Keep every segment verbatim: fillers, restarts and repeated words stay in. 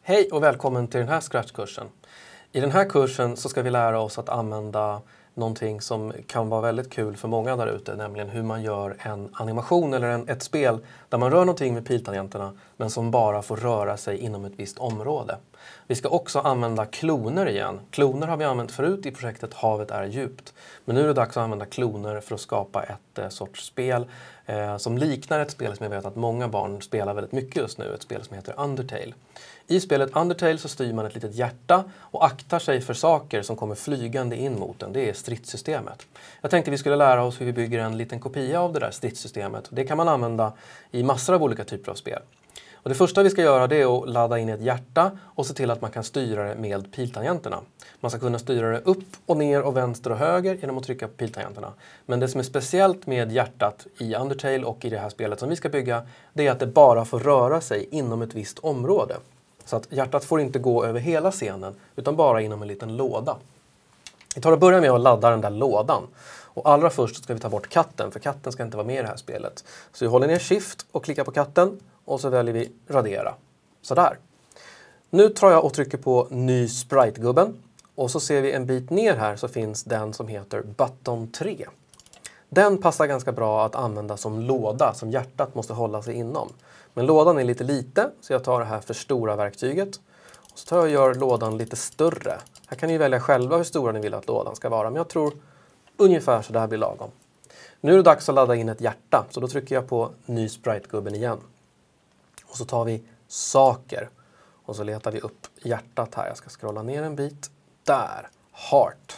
Hej och välkommen till den här Scratch-kursen. I den här kursen så ska vi lära oss att använda någonting som kan vara väldigt kul för många där ute, nämligen hur man gör en animation eller en, ett spel där man rör någonting med piltangenterna men som bara får röra sig inom ett visst område. Vi ska också använda kloner igen. Kloner har vi använt förut i projektet Havet är djupt. Men nu är det dags att använda kloner för att skapa ett eh, sorts spel eh, som liknar ett spel som jag vet att många barn spelar väldigt mycket just nu. Ett spel som heter Undertale. I spelet Undertale så styr man ett litet hjärta och aktar sig för saker som kommer flygande in mot den. Det är stridssystemet. Jag tänkte vi skulle lära oss hur vi bygger en liten kopia av det där stridssystemet. Det kan man använda i massor av olika typer av spel. Och det första vi ska göra det är att ladda in ett hjärta och se till att man kan styra det med piltangenterna. Man ska kunna styra det upp och ner och vänster och höger genom att trycka på piltangenterna. Men det som är speciellt med hjärtat i Undertale och i det här spelet som vi ska bygga, det är att det bara får röra sig inom ett visst område. Så att hjärtat får inte gå över hela scenen utan bara inom en liten låda. Vi tar och börjar med att ladda den där lådan. Och allra först ska vi ta bort katten, för katten ska inte vara med i det här spelet. Så vi håller ner Shift och klickar på katten och så väljer vi radera. Sådär. Nu tar jag och trycker på ny sprite-gubben. Och så ser vi en bit ner här så finns den som heter button tre. Den passar ganska bra att använda som låda som hjärtat måste hålla sig inom. Men lådan är lite lite så jag tar det här förstora verktyget. Och så tar jag och gör lådan lite större. Här kan ni välja själva hur stora ni vill att lådan ska vara. Men jag tror ungefär så där blir lagom. Nu är det dags att ladda in ett hjärta. Så då trycker jag på ny sprite-gubben igen. Och så tar vi saker. Och så letar vi upp hjärtat här. Jag ska scrolla ner en bit. Där. Heart.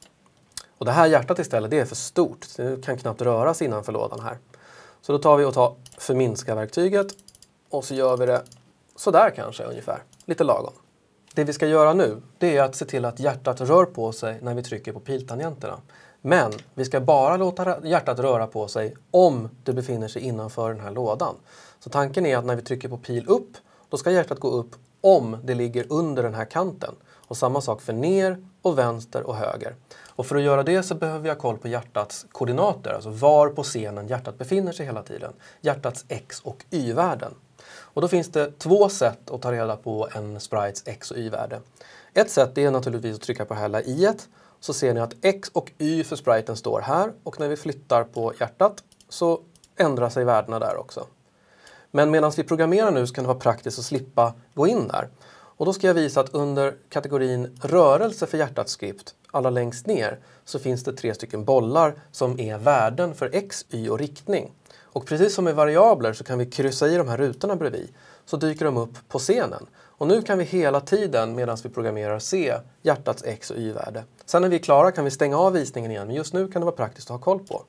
Och det här hjärtat istället, det är för stort. Det kan knappt röras innanför lådan här. Så då tar vi och tar förminska verktyget. Och så gör vi det så där kanske ungefär. Lite lagom. Det vi ska göra nu, det är att se till att hjärtat rör på sig när vi trycker på piltangenterna. Men vi ska bara låta hjärtat röra på sig om det befinner sig innanför den här lådan. Så tanken är att när vi trycker på pil upp, då ska hjärtat gå upp om det ligger under den här kanten. Och samma sak för ner och vänster och höger. Och för att göra det så behöver vi ha koll på hjärtats koordinater, alltså var på scenen hjärtat befinner sig hela tiden. Hjärtats x- och y-värden. Och då finns det två sätt att ta reda på en sprites x- och y-värde. Ett sätt är naturligtvis att trycka på hela i-et. Så ser ni att x och y för spriten står här. Och när vi flyttar på hjärtat så ändrar sig värdena där också. Men medan vi programmerar nu så kan det vara praktiskt att slippa gå in där. Och då ska jag visa att under kategorin rörelse för hjärtats skript, allra längst ner, så finns det tre stycken bollar som är värden för x, y och riktning. Och precis som med variabler så kan vi kryssa i de här rutorna bredvid, så dyker de upp på scenen. Och nu kan vi hela tiden medan vi programmerar se hjärtats x- och y-värde. Sen när vi är klara kan vi stänga av visningen igen, men just nu kan det vara praktiskt att ha koll på.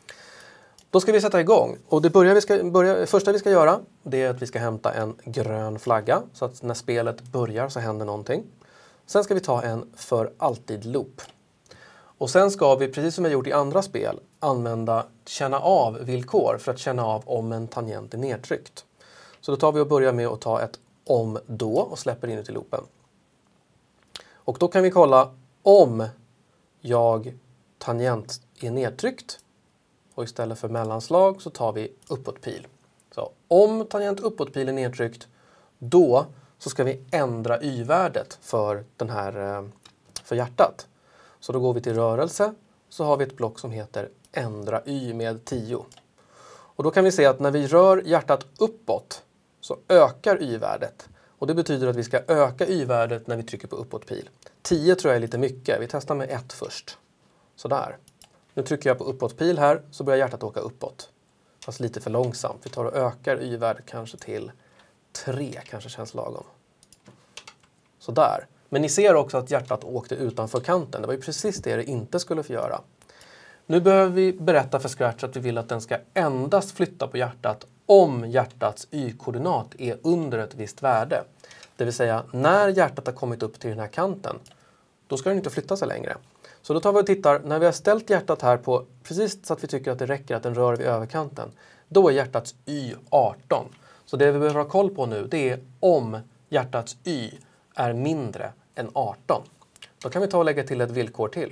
Då ska vi sätta igång. Och det börjar vi ska, börja, första vi ska göra, det är att vi ska hämta en grön flagga. Så att när spelet börjar så händer någonting. Sen ska vi ta en för alltid-loop. Och sen ska vi, precis som vi har gjort i andra spel, använda känna av-villkor för att känna av om en tangent är nedtryckt. Så då tar vi och börjar med att ta ett om då och släpper in ut i loopen. Och då kan vi kolla om jag tangent är nedtryckt. Och istället för mellanslag så tar vi uppåtpil. Så om tangent uppåtpil är nedtryckt, då så ska vi ändra y-värdet för, den här, för hjärtat. Så då går vi till rörelse, så har vi ett block som heter ändra y med tio. Och då kan vi se att när vi rör hjärtat uppåt så ökar y-värdet. Och det betyder att vi ska öka y-värdet när vi trycker på uppåtpil. tio tror jag är lite mycket. Vi testar med ett först. Sådär. Nu trycker jag på uppåtpil här så börjar hjärtat åka uppåt. Fast lite för långsamt. Vi tar och ökar y-värdet kanske till tre. Kanske känns lagom. Sådär. Men ni ser också att hjärtat åkte utanför kanten. Det var ju precis det det inte skulle få göra. Nu behöver vi berätta för Scratch att vi vill att den ska endast flytta på hjärtat om hjärtats y-koordinat är under ett visst värde. Det vill säga när hjärtat har kommit upp till den här kanten, då ska den inte flytta sig längre. Så då tar vi och tittar, när vi har ställt hjärtat här på precis så att vi tycker att det räcker att den rör vid överkanten, då är hjärtats y arton. Så det vi behöver ha koll på nu, det är om hjärtats y är mindre än arton. Då kan vi ta och lägga till ett villkor till.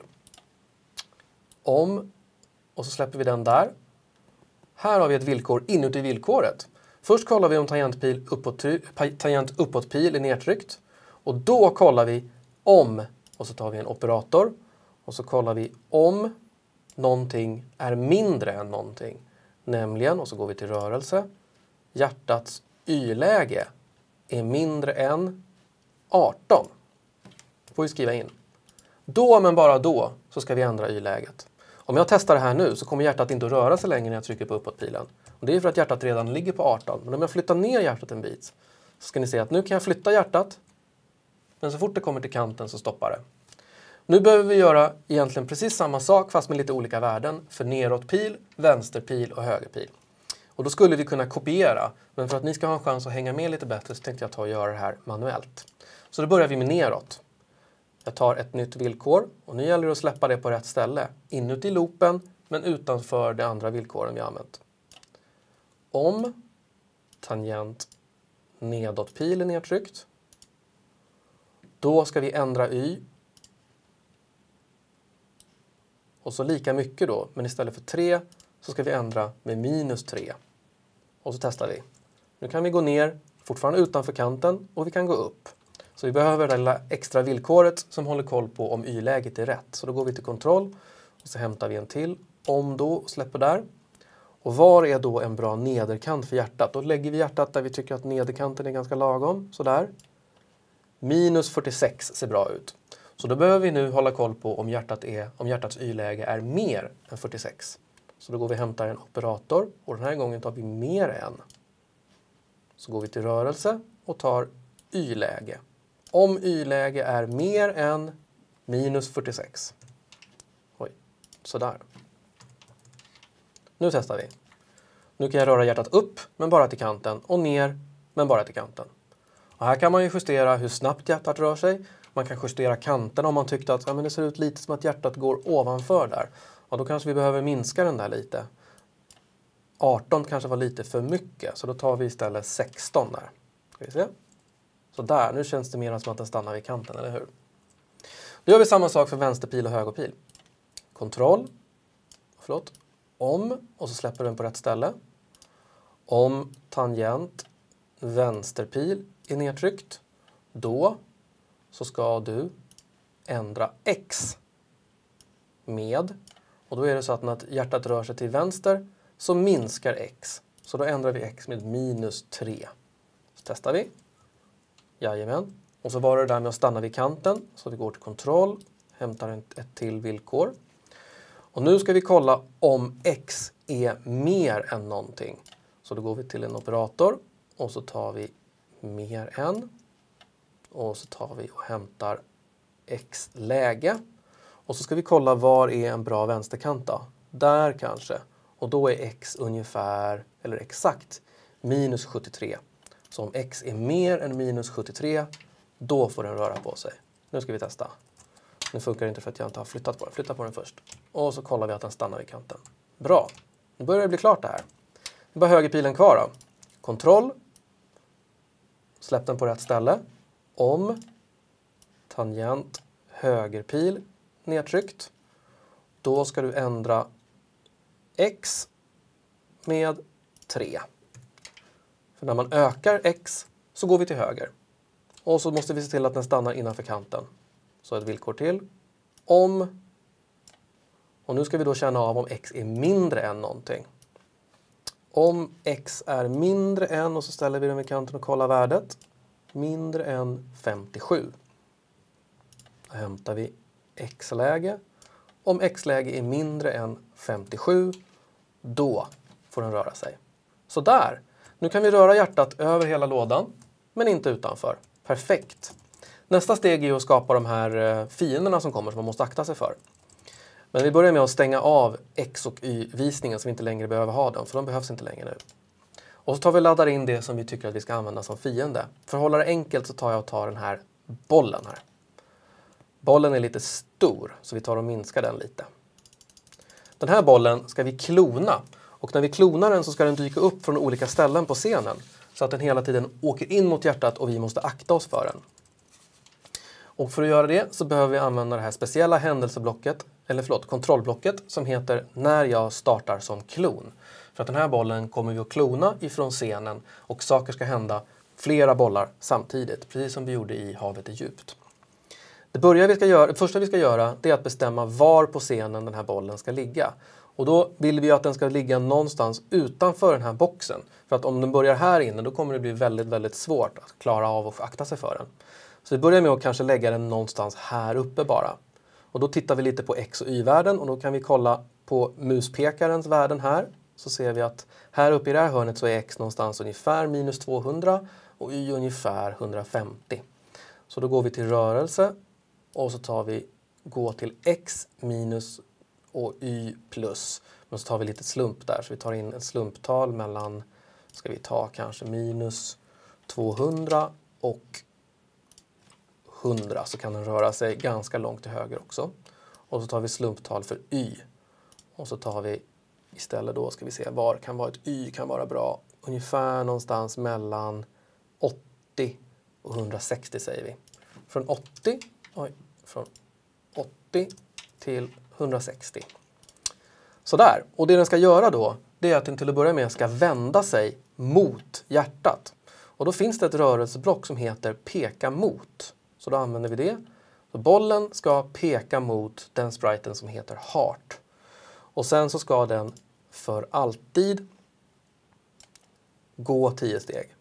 Om, och så släpper vi den där. Här har vi ett villkor inuti villkoret. Först kollar vi om tangentpil uppåt, tangent uppåtpil är nedtryckt. Och då kollar vi om, och så tar vi en operator. Och så kollar vi om någonting är mindre än någonting. Nämligen, och så går vi till rörelse, hjärtats y-läge är mindre än arton. Får vi skriva in. Då, men bara då, så ska vi ändra y-läget. Om jag testar det här nu så kommer hjärtat inte att röra sig längre när jag trycker på uppåtpilen. Och det är för att hjärtat redan ligger på arton. Men om jag flyttar ner hjärtat en bit så ska ni se att nu kan jag flytta hjärtat. Men så fort det kommer till kanten så stoppar det. Nu behöver vi göra egentligen precis samma sak fast med lite olika värden för neråtpil, vänsterpil och högerpil. Och då skulle vi kunna kopiera, men för att ni ska ha en chans att hänga med lite bättre så tänkte jag ta och göra det här manuellt. Så då börjar vi med neråt. Jag tar ett nytt villkor och nu gäller det att släppa det på rätt ställe. Inuti loopen men utanför de andra villkoren vi har använt. Om tangent nedåtpil är nedtryckt, då ska vi ändra y. Och så lika mycket då, men istället för tre så ska vi ändra med minus tre. Och så testar vi. Nu kan vi gå ner, fortfarande utanför kanten, och vi kan gå upp. Så vi behöver det lilla extra villkoret som håller koll på om y-läget är rätt. Så då går vi till kontroll och så hämtar vi en till om då och släpper där. Och var är då en bra nederkant för hjärtat? Då lägger vi hjärtat där vi tycker att nederkanten är ganska lagom, sådär. minus fyrtiosex ser bra ut. Så då behöver vi nu hålla koll på om, hjärtat är, om hjärtats y-läge är mer än fyrtiosex. Så då går vi och hämtar en operator och den här gången tar vi mer än. Så går vi till rörelse och tar y-läge. Om y-läge är mer än minus fyrtiosex. Oj, sådär. Nu testar vi. Nu kan jag röra hjärtat upp men bara till kanten och ner men bara till kanten. Och här kan man ju justera hur snabbt hjärtat rör sig. Man kan justera kanten om man tyckte att ja, men det ser ut lite som att hjärtat går ovanför där. Och då kanske vi behöver minska den där lite. arton kanske var lite för mycket, så då tar vi istället sexton där. Ska vi se? Så där, nu känns det mer som att den stannar vid kanten, eller hur? Då gör vi samma sak för vänsterpil och högerpil. Kontroll, förlåt, om, och så släpper den på rätt ställe. Om tangent vänsterpil är nedtryckt, då så ska du ändra x med, och då är det så att när hjärtat rör sig till vänster så minskar x. Så då ändrar vi x med minus tre. Så testar vi. Jajamän. Och så var det där med att stanna vid kanten. Så vi går till kontroll, hämtar ett, ett till villkor. Och nu ska vi kolla om x är mer än någonting. Så då går vi till en operator och så tar vi mer än. Och så tar vi och hämtar x-läge. Och så ska vi kolla var är en bra vänsterkant då. Där kanske. Och då är x ungefär, eller exakt, minus sjuttiotre. Så om x är mer än minus sjuttiotre, då får den röra på sig. Nu ska vi testa. Nu funkar det inte för att jag inte har flyttat på den. Flytta på den först. Och så kollar vi att den stannar vid kanten. Bra. Nu börjar det bli klart det här. Nu bara högerpilen kvar då. Kontroll. Släpp den på rätt ställe. Om tangent högerpil nedtryckt, då ska du ändra x med tre. För när man ökar x så går vi till höger. Och så måste vi se till att den stannar innanför kanten. Så ett villkor till. Om, och nu ska vi då känna av om x är mindre än någonting. Om x är mindre än, och så ställer vi den vid kanten och kollar värdet. Mindre än femtiosju. Då hämtar vi x-läge. Om x-läge är mindre än femtiosju, då får den röra sig. Så där. Nu kan vi röra hjärtat över hela lådan, men inte utanför. Perfekt. Nästa steg är att skapa de här fienderna som kommer som man måste akta sig för. Men vi börjar med att stänga av x och y-visningen så vi inte längre behöver ha den, för de behövs inte längre nu. Och så tar vi och laddar in det som vi tycker att vi ska använda som fiende. För att hålla det enkelt så tar jag och tar den här bollen här. Bollen är lite stor, så vi tar och minskar den lite. Den här bollen ska vi klona. Och när vi klonar den så ska den dyka upp från olika ställen på scenen. Så att den hela tiden åker in mot hjärtat och vi måste akta oss för den. Och för att göra det så behöver vi använda det här speciella händelseblocket, eller förlåt, kontrollblocket som heter när jag startar som klon. För att den här bollen kommer vi att klona ifrån scenen och saker ska hända flera bollar samtidigt, precis som vi gjorde i Havet är djupt. Det, börjar vi ska göra, det första vi ska göra det är att bestämma var på scenen den här bollen ska ligga. Och då vill vi att den ska ligga någonstans utanför den här boxen. För att om den börjar här inne då kommer det bli väldigt, väldigt svårt att klara av och akta sig för den. Så vi börjar med att kanske lägga den någonstans här uppe bara. Och då tittar vi lite på x och y-värden och då kan vi kolla på muspekarens värden här. Så ser vi att här uppe i det här hörnet så är x någonstans ungefär minus tvåhundra och y ungefär hundrafemtio. Så då går vi till rörelse och så tar vi gå till x minus och y plus. Men så tar vi lite slump där, så vi tar in ett slumptal mellan, ska vi ta kanske minus tvåhundra och hundra, så kan den röra sig ganska långt till höger också. Och så tar vi slumptal för y. Och så tar vi istället då, ska vi se, var kan vara ett y kan vara bra. Ungefär någonstans mellan åttio och hundrasextio säger vi. Från åttio, oj, från åttio till hundrasextio. Sådär. Och det den ska göra då, det är att den till att börja med ska vända sig mot hjärtat. Och då finns det ett rörelseblock som heter peka mot. Så då använder vi det. Så bollen ska peka mot den spriten som heter heart. Och sen så ska den för alltid gå tio steg.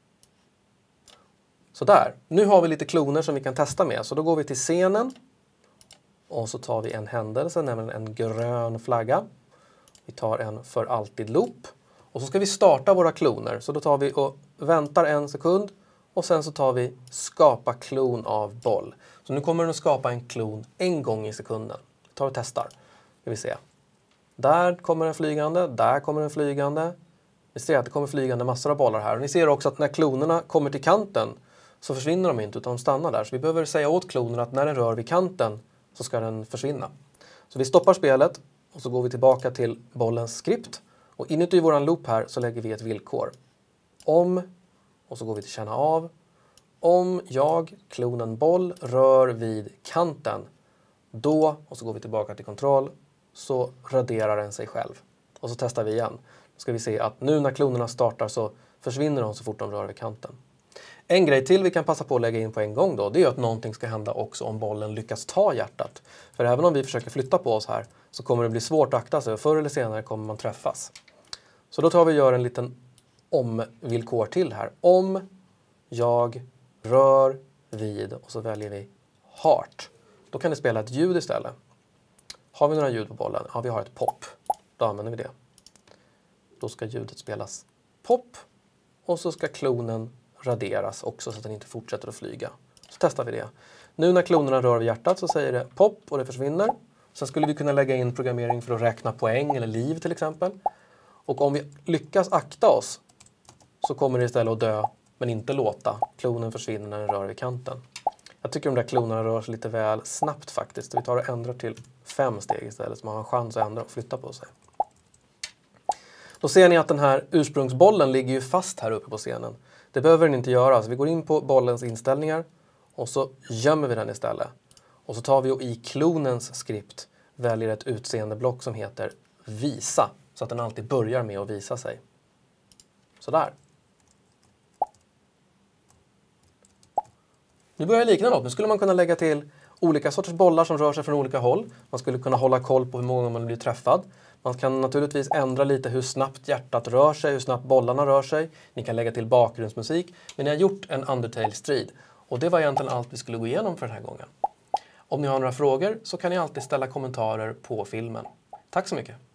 Så där. Nu har vi lite kloner som vi kan testa med. Så då går vi till scenen. Och så tar vi en händelse, nämligen en grön flagga. Vi tar en för alltid loop. Och så ska vi starta våra kloner. Så då tar vi och väntar en sekund. Och sen så tar vi skapa klon av boll. Så nu kommer den att skapa en klon en gång i sekunden. Vi tar och testar. Ska vi se. Där kommer den flygande, där kommer den flygande. Ni ser att det kommer flygande massor av bollar här. Och ni ser också att när klonerna kommer till kanten så försvinner de inte utan de stannar där. Så vi behöver säga åt klonerna att när den rör vid kanten så ska den försvinna. Så vi stoppar spelet och så går vi tillbaka till bollens skript. Och inuti våran loop här så lägger vi ett villkor. Om, och så går vi till känna av. Om jag, klonen boll, rör vid kanten, då, och så går vi tillbaka till kontroll, så raderar den sig själv. Och så testar vi igen. Då ska vi se att nu när klonerna startar så försvinner de så fort de rör vid kanten. En grej till vi kan passa på att lägga in på en gång då, det är att någonting ska hända också om bollen lyckas ta hjärtat. För även om vi försöker flytta på oss här så kommer det bli svårt att akta sig och förr eller senare kommer man träffas. Så då tar vi och gör en liten om-villkor till här. Om jag rör vid och så väljer vi heart. Då kan det spela ett ljud istället. Har vi några ljud på bollen? Ja, vi har ett pop. Då använder vi det. Då ska ljudet spelas pop och så ska klonen raderas också så att den inte fortsätter att flyga. Så testar vi det. Nu när klonerna rör vid hjärtat så säger det pop och det försvinner. Sen skulle vi kunna lägga in programmering för att räkna poäng eller liv till exempel. Och om vi lyckas akta oss så kommer det istället att dö men inte låta. Klonen försvinner när den rör vid kanten. Jag tycker de där klonerna rör sig lite väl snabbt faktiskt. Vi tar och ändrar till fem steg istället så man har en chans att ändra och flytta på sig. Då ser ni att den här ursprungsbollen ligger ju fast här uppe på scenen. Det behöver den inte göra. Så vi går in på bollens inställningar och så gömmer vi den istället. Och så tar vi och i klonens skript väljer ett utseendeblock som heter visa. Så att den alltid börjar med att visa sig. Sådär. Nu börjar det likna något. Nu skulle man kunna lägga till olika sorters bollar som rör sig från olika håll. Man skulle kunna hålla koll på hur många man blir träffad. Man kan naturligtvis ändra lite hur snabbt hjärtat rör sig, hur snabbt bollarna rör sig. Ni kan lägga till bakgrundsmusik. Men ni har gjort en Undertale-strid. Och det var egentligen allt vi skulle gå igenom för den här gången. Om ni har några frågor så kan ni alltid ställa kommentarer på filmen. Tack så mycket!